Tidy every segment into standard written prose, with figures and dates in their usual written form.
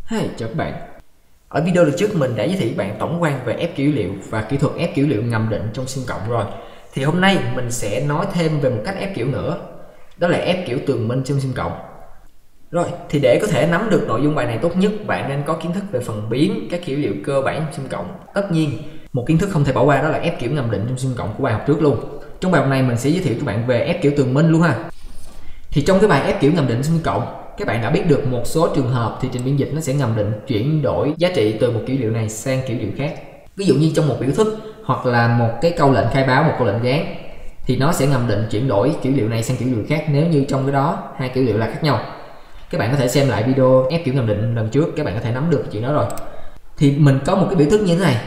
Hi, chào các bạn. Ở video lần trước mình đã giới thiệu bạn tổng quan về ép kiểu dữ liệu và kỹ thuật ép kiểu dữ liệu ngầm định trong sim cộng rồi. Thì hôm nay mình sẽ nói thêm về một cách ép kiểu nữa, đó là ép kiểu tường minh trong sim cộng. Rồi, thì để có thể nắm được nội dung bài này tốt nhất, bạn nên có kiến thức về phần biến các kiểu dữ liệu cơ bản trong sim cộng. Tất nhiên, một kiến thức không thể bỏ qua đó là ép kiểu ngầm định trong sim cộng của bài học trước luôn. Trong bài học này mình sẽ giới thiệu cho bạn về ép kiểu tường minh luôn ha. Thì trong cái bài ép kiểu ngầm định sim cộng, các bạn đã biết được một số trường hợp thì trình biên dịch nó sẽ ngầm định chuyển đổi giá trị từ một kiểu liệu này sang kiểu liệu khác. Ví dụ như trong một biểu thức hoặc là một cái câu lệnh khai báo, một câu lệnh gán, thì nó sẽ ngầm định chuyển đổi kiểu liệu này sang kiểu liệu khác nếu như trong cái đó hai kiểu liệu là khác nhau. Các bạn có thể xem lại video ép kiểu ngầm định lần trước, các bạn có thể nắm được chuyện đó rồi. Thì mình có một cái biểu thức như thế này,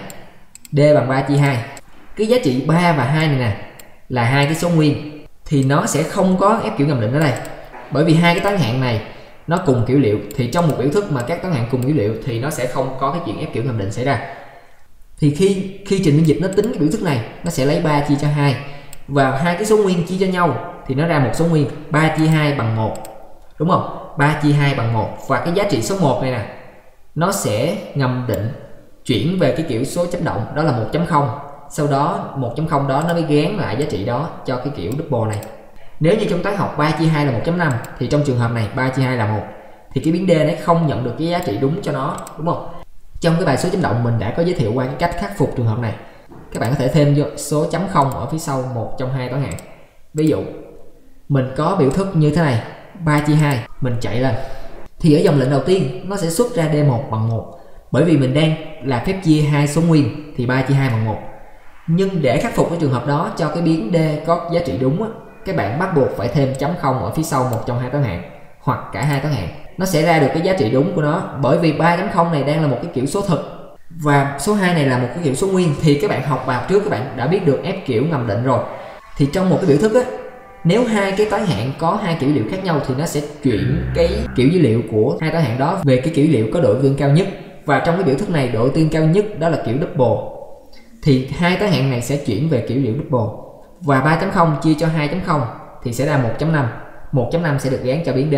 D bằng 3 chia 2. Cái giá trị 3 và 2 này nè là hai cái số nguyên, thì nó sẽ không có ép kiểu ngầm định ở đây. Bởi vì hai cái toán hạn này nó cùng kiểu liệu, thì trong một biểu thức mà các toán hạn cùng kiểu liệu thì nó sẽ không có cái chuyện ép kiểu ngầm định xảy ra. Thì khi trình biên dịch nó tính cái biểu thức này, nó sẽ lấy 3 chia cho 2 và hai cái số nguyên chia cho nhau thì nó ra một số nguyên, 3 chia 2 bằng 1. Đúng không? 3 chia 2 bằng 1 và cái giá trị số 1 này nè nó sẽ ngầm định chuyển về cái kiểu số chấm động, đó là 1.0. Sau đó 1.0 đó nó mới gán lại giá trị đó cho cái kiểu double này. Nếu như trong toán học 3 chia 2 là 1.5 thì trong trường hợp này 3 chia 2 là 1, thì cái biến D này không nhận được cái giá trị đúng cho nó, đúng không? Trong cái bài số chấm động mình đã có giới thiệu qua cái cách khắc phục trường hợp này. Các bạn có thể thêm số chấm không ở phía sau một trong hai toán hạn. Ví dụ mình có biểu thức như thế này, 3 chia 2, mình chạy lên thì ở dòng lệnh đầu tiên nó sẽ xuất ra D1 bằng 1, bởi vì mình đang là phép chia hai số nguyên thì 3 chia 2 bằng 1. Nhưng để khắc phục cái trường hợp đó cho cái biến D có giá trị đúng á, các bạn bắt buộc phải thêm chấm không ở phía sau một trong hai toán hạn hoặc cả hai toán hạn, nó sẽ ra được cái giá trị đúng của nó. Bởi vì 3.0 này đang là một cái kiểu số thực và số 2 này là một cái kiểu số nguyên, thì các bạn học bài học trước các bạn đã biết được ép kiểu ngầm định rồi. Thì trong một cái biểu thức á, nếu hai cái toán hạn có hai kiểu liệu khác nhau thì nó sẽ chuyển cái kiểu dữ liệu của hai toán hạn đó về cái kiểu liệu có độ ưu tiên cao nhất. Và trong cái biểu thức này độ ưu tiên cao nhất đó là kiểu double, thì hai toán hạn này sẽ chuyển về kiểu liệu double. Và 3.0 chia cho 2.0 thì sẽ ra 1.5. 1.5 sẽ được gán cho biến D.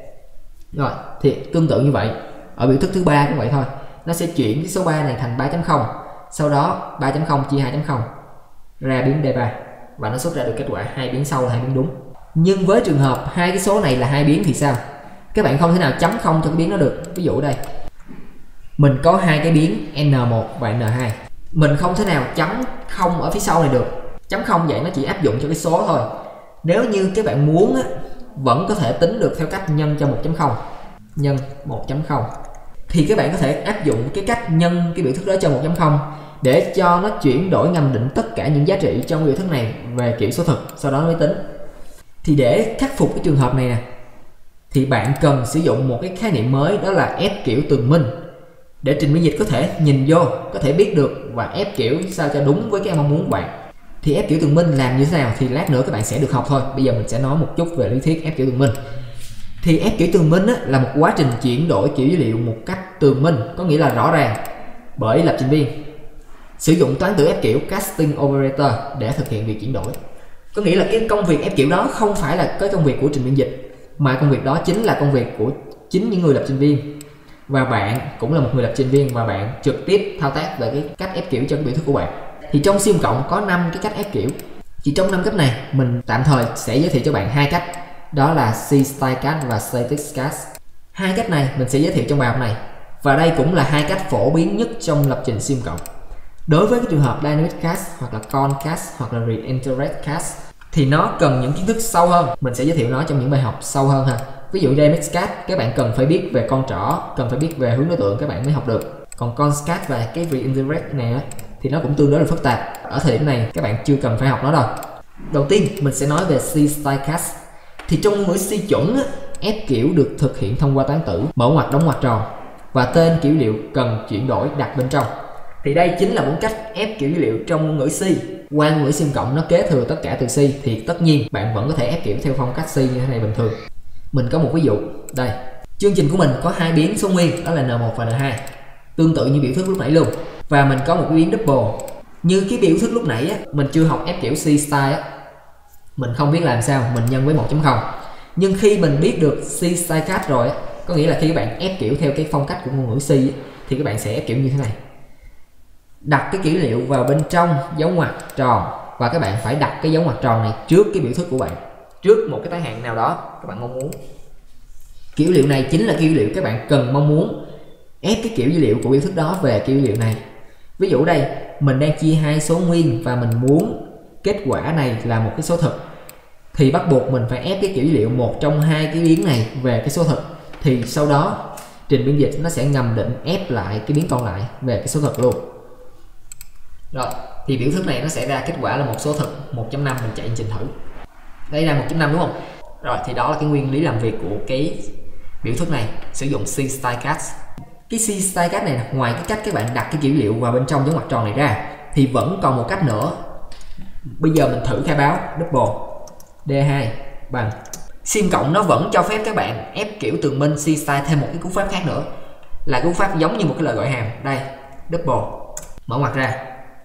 Rồi, thì tương tự như vậy, ở biểu thức thứ ba cũng vậy thôi. Nó sẽ chuyển cái số 3 này thành 3.0. Sau đó 3.0 chia 2.0 ra biến D3 và nó xuất ra được kết quả hai biến sau là hai biến đúng. Nhưng với trường hợp hai cái số này là hai biến thì sao? Các bạn không thể nào chấm không cho cái biến nó được. Ví dụ đây, mình có hai cái biến N1 và N2. Mình không thể nào chấm không ở phía sau này được. Chấm không vậy nó chỉ áp dụng cho cái số thôi. Nếu như các bạn muốn á, vẫn có thể tính được theo cách nhân cho 1.0, nhân 1.0, thì các bạn có thể áp dụng cái cách nhân cái biểu thức đó cho 1.0 để cho nó chuyển đổi ngầm định tất cả những giá trị trong biểu thức này về kiểu số thực, sau đó mới tính. Thì để khắc phục cái trường hợp này nè, thì bạn cần sử dụng một cái khái niệm mới, đó là ép kiểu tường minh, để trình biên dịch có thể nhìn vô, có thể biết được và ép kiểu sao cho đúng với cái mong muốn của bạn. Thì ép kiểu tường minh làm như thế nào thì lát nữa các bạn sẽ được học thôi. Bây giờ mình sẽ nói một chút về lý thuyết ép kiểu tường minh. Thì ép kiểu tường minh là một quá trình chuyển đổi kiểu dữ liệu một cách tường minh, có nghĩa là rõ ràng, bởi lập trình viên sử dụng toán tử ép kiểu casting operator để thực hiện việc chuyển đổi. Có nghĩa là cái công việc ép kiểu đó không phải là cái công việc của trình biên dịch, mà công việc đó chính là công việc của chính những người lập trình viên. Và bạn cũng là một người lập trình viên và bạn trực tiếp thao tác về cái cách ép kiểu cho cái biểu thức của bạn. Thì trong sim cộng có 5 cái cách ép kiểu. Thì trong 5 cách này mình tạm thời sẽ giới thiệu cho bạn hai cách, đó là C-style cast và static cast. Hai cách này mình sẽ giới thiệu trong bài học này, và đây cũng là hai cách phổ biến nhất trong lập trình sim cộng. Đối với cái trường hợp dynamic cast hoặc là con cast hoặc là reiterate cast thì nó cần những kiến thức sâu hơn, mình sẽ giới thiệu nó trong những bài học sâu hơn ha. Ví dụ dynamic cast các bạn cần phải biết về con trỏ, cần phải biết về hướng đối tượng các bạn mới học được. Còn con cast và cái reiterate này á, thì nó cũng tương đối là phức tạp. Ở thời điểm này các bạn chưa cần phải học nó đâu. Đầu tiên mình sẽ nói về C-style cast. Thì trong ngữ C chuẩn á, ép kiểu được thực hiện thông qua toán tử mở ngoặc đóng ngoặc tròn và tên kiểu liệu cần chuyển đổi đặt bên trong. Thì đây chính là bốn cách ép kiểu dữ liệu trong ngôn ngữ C. Qua ngôn ngữ sim cộng nó kế thừa tất cả từ C, thì tất nhiên bạn vẫn có thể ép kiểu theo phong cách C như thế này bình thường. Mình có một ví dụ đây. Chương trình của mình có hai biến số nguyên, đó là N1 và N2, tương tự như biểu thức lúc nãy luôn. Và mình có một cái biến double. Như cái biểu thức lúc nãy á, mình chưa học ép kiểu C-style á, mình không biết làm sao mình nhân với 1.0. Nhưng khi mình biết được C-style cast rồi á, Có nghĩa là khi các bạn ép kiểu theo cái phong cách của ngôn ngữ C thì các bạn sẽ ép kiểu như thế này. Đặt cái kỷ liệu vào bên trong dấu ngoặc tròn, và các bạn phải đặt cái dấu ngoặc tròn này trước cái biểu thức của bạn, trước một cái tới hạn nào đó các bạn mong muốn. Kỷ liệu này chính là kỷ liệu các bạn cần mong muốn ép cái kiểu dữ liệu của biểu thức đó về kỷ liệu này. Ví dụ đây, mình đang chia hai số nguyên và mình muốn kết quả này là một cái số thực, thì bắt buộc mình phải ép cái kiểu dữ liệu một trong hai cái biến này về cái số thực. Thì sau đó trình biên dịch nó sẽ ngầm định ép lại cái biến còn lại về cái số thực luôn. Rồi, thì biểu thức này nó sẽ ra kết quả là một số thực 1.5. Mình chạy trình thử. Đây là 1.5 đúng không? Rồi, thì đó là cái nguyên lý làm việc của cái biểu thức này, sử dụng C-StyleCast. Cái C-StyleCast này ngoài cái cách các bạn đặt cái dữ liệu vào bên trong dấu ngoặc tròn này ra, thì vẫn còn một cách nữa. Bây giờ mình thử khai báo double D2 bằng sim cộng, nó vẫn cho phép các bạn ép kiểu tường minh C-style thêm một cái cú pháp khác nữa, là cú pháp giống như một cái lời gọi hàm. Đây, double mở ngoặc ra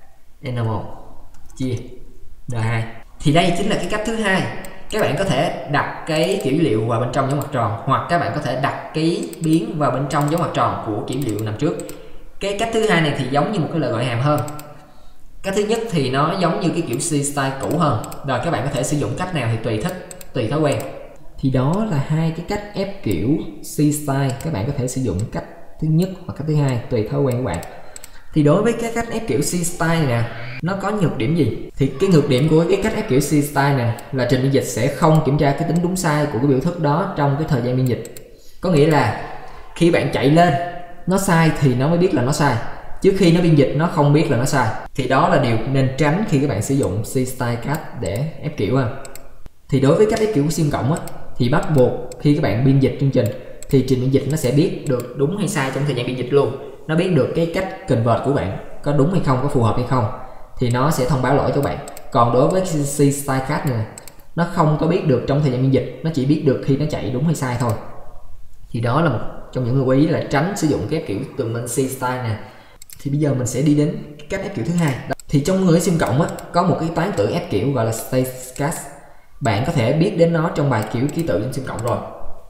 N1 chia N2. Thì đây chính là cái cách thứ hai. Các bạn có thể đặt cái kiểu dữ liệu vào bên trong dấu ngoặc tròn, hoặc các bạn có thể đặt cái biến vào bên trong dấu ngoặc tròn của kiểu dữ liệu nằm trước. Cái cách thứ hai này thì giống như một cái lời gọi hàm hơn. Cách thứ nhất thì nó giống như cái kiểu C-style cũ hơn. Rồi các bạn có thể sử dụng cách nào thì tùy thích, tùy thói quen. Thì đó là hai cái cách ép kiểu C-style. Các bạn có thể sử dụng cách thứ nhất hoặc cách thứ hai, tùy thói quen của bạn. Thì đối với cái cách ép kiểu C-style này nè, nó có nhược điểm gì? Thì cái nhược điểm của cái cách ép kiểu C-style này là trình biên dịch sẽ không kiểm tra cái tính đúng sai của cái biểu thức đó trong cái thời gian biên dịch. Có nghĩa là khi bạn chạy lên nó sai thì nó mới biết là nó sai, chứ khi nó biên dịch nó không biết là nó sai. Thì đó là điều nên tránh khi các bạn sử dụng C-StyleCast để ép kiểu ha. Thì đối với cách ép kiểu của sim cộng á, thì bắt buộc khi các bạn biên dịch chương trình thì trình biên dịch nó sẽ biết được đúng hay sai trong thời gian biên dịch luôn. Nó biết được cái cách convert của bạn có đúng hay không, có phù hợp hay không, thì nó sẽ thông báo lỗi cho bạn. Còn đối với C-StyleCast này, nó không có biết được trong thời gian biên dịch, nó chỉ biết được khi nó chạy đúng hay sai thôi. Thì đó là một trong những lưu ý là tránh sử dụng cái ép kiểu tường minh C-style nè. Thì bây giờ mình sẽ đi đến cách ép kiểu thứ hai. Thì trong ngữ sim cộng á, có một cái toán tử ép kiểu gọi là StyleCast. Bạn có thể biết đến nó trong bài kiểu ký tự trong sim cộng rồi.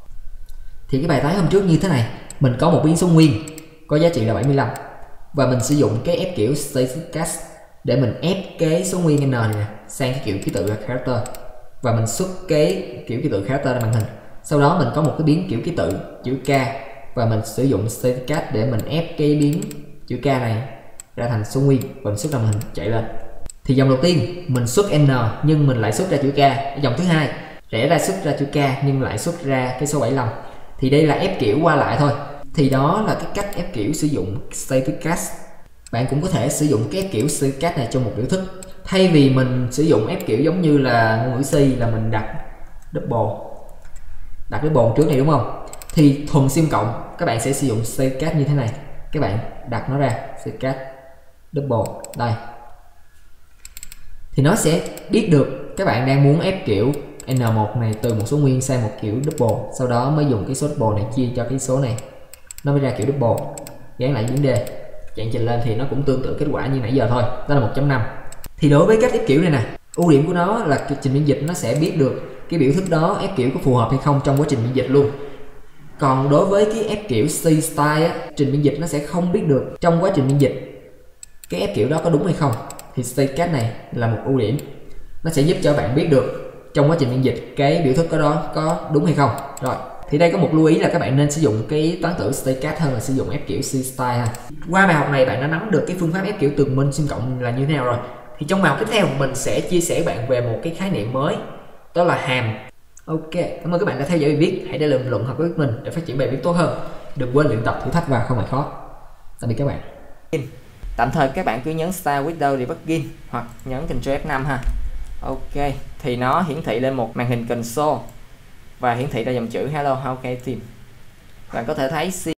Thì cái bài toán hôm trước như thế này, mình có một biến số nguyên có giá trị là 75, và mình sử dụng cái ép kiểu StyleCast để mình ép cái số nguyên n này sang cái kiểu ký tự là character, và mình xuất cái kiểu ký tự character ra màn hình. Sau đó mình có một cái biến kiểu ký tự chữ K, và mình sử dụng StyleCast để mình ép cái biến chữ K này ra thành số nguyên và mình xuất ra màn hình chạy lên. Thì dòng đầu tiên mình xuất n nhưng mình lại xuất ra chữ K. Dòng thứ hai rẽ ra xuất ra chữ K nhưng lại xuất ra cái số 75. Thì đây là ép kiểu qua lại thôi. Thì đó là cái cách ép kiểu sử dụng StyleCast. Bạn cũng có thể sử dụng cái ép kiểu StyleCast này trong một biểu thức. Thay vì mình sử dụng ép kiểu giống như là ngôn ngữ C là mình đặt double trước này đúng không? Thì thuần sim cộng các bạn sẽ sử dụng StyleCast như thế này. Các bạn đặt nó ra StyleCast double đây. Thì nó sẽ biết được các bạn đang muốn ép kiểu N1 này từ một số nguyên sang một kiểu double, sau đó mới dùng cái số double này chia cho cái số này, nó mới ra kiểu double. Gán lại biến D, chạy trình lên thì nó cũng tương tự kết quả như nãy giờ thôi, đó là 1.5. Thì đối với cách ép kiểu này nè, ưu điểm của nó là cái trình biên dịch nó sẽ biết được cái biểu thức đó ép kiểu có phù hợp hay không trong quá trình biên dịch luôn. Còn đối với cái ép kiểu C-style á, trình biên dịch nó sẽ không biết được trong quá trình biên dịch cái ép kiểu đó có đúng hay không. Thì StyleCast này là một ưu điểm, nó sẽ giúp cho bạn biết được trong quá trình biên dịch cái biểu thức đó có đúng hay không. Rồi, thì đây có một lưu ý là các bạn nên sử dụng cái toán tử StyleCast hơn là sử dụng ép kiểu C-style ha. Qua bài học này bạn đã nắm được cái phương pháp ép kiểu tường minh sim cộng là như thế nào rồi. Thì trong bài học tiếp theo mình sẽ chia sẻ bạn về một cái khái niệm mới, đó là hàm. Ok, cảm ơn các bạn đã theo dõi bài viết. Hãy để lại bình luận học với mình để phát triển bài viết tốt hơn. Đừng quên luyện tập thử thách và không ngại khó. Tạm biệt các bạn. Tạm thời các bạn cứ nhấn Start Window Debugger hoặc nhấn Ctrl F5 ha. Ok, thì nó hiển thị lên một màn hình console và hiển thị ra dòng chữ Hello How Can I Team. Bạn có thể thấy